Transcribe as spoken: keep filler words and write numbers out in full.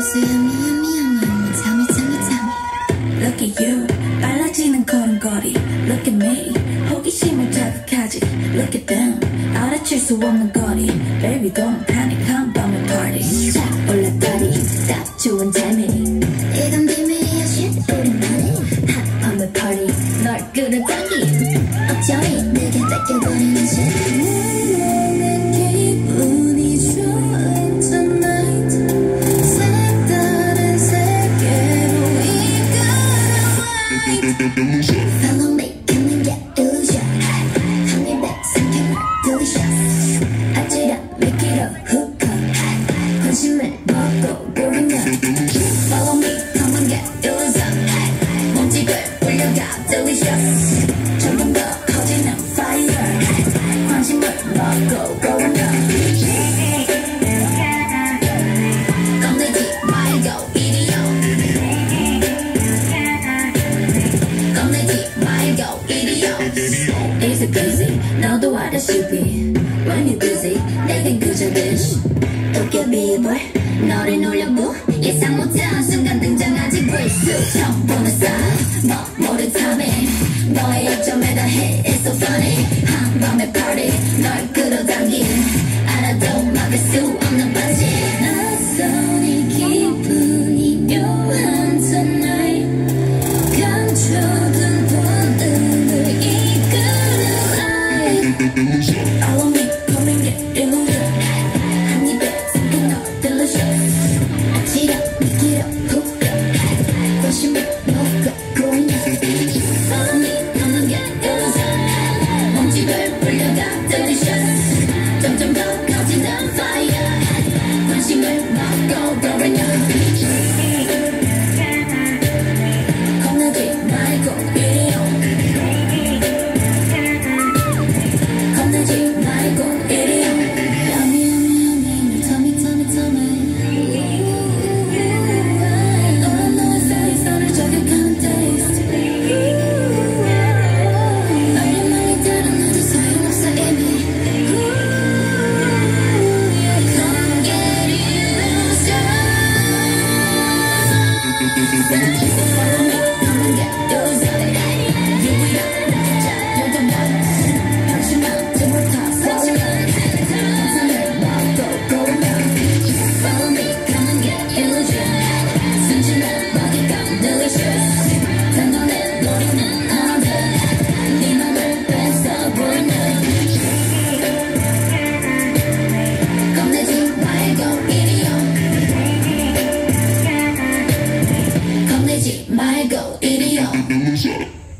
벌써 yummy yummy yummy 잠이 잠이 잠이 Look at you 빨라지는 걸음걸이 Look at me 호기심을 자극하지 Look at them 알아챌 수 없는 거리 Baby don't panic 한밤의 party 자 올라다리 딱 좋은 타이밍 이건 비밀이야 shit 우리만의 핫밤의 party 널 끌어당긴 어쩌니 내게 뺏겨버리는 shit Follow me, come and get illusion 한 입에 삼키면 delicious 아찔한 미끼로 hook up 관심을 먹고 보이면 Follow me, come and get illusion 몸집을 올려가 delicious 점점 더 커지는 fire 관심을 먹고 보이면 겁내지 말고 이리요 Easy peasy, 너도 알다시피 When you're busy, 내겐 그저 dish 도깨비불, 너를 놀려보 예상 못한 순간 등장하지 Crisu 처음 보는 사이, 너 모른 탐에 너의 약점에 다해 It's so funny 한밤의 party, 널 끌어당긴 알아도 막을 수 없는 반지 낯선 이 기분이 묘한 tonight 감춰둔 본능을 Follow me, come and get illusion 한 입에 삼킨 너 delicious 아찔한 미끼로 hook up 관심을 먹고 보이네 Follow me, come and get illusion 몸집을 불려가 delicious 점점 더 커지는 fire 관심을 먹고 보이네 겁내지 말고 이리요 말고 이리요